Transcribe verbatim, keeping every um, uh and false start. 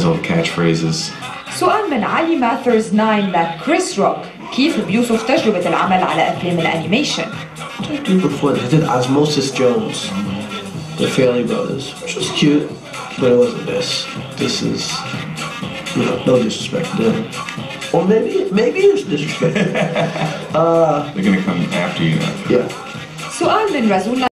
has all the catchphrases. سؤال من علي ماثرز تسعة لكريس روك، كيف بيوصف تجربة العمل على أفلام الأنيميشن؟ I did before I did Osmosis Jones, the Fairley Brothers, which was cute, but it wasn't this. This is, you know, no disrespect to them. Or maybe, maybe it's disrespect. uh, They're gonna come after you now. Yeah. سؤال من رزولا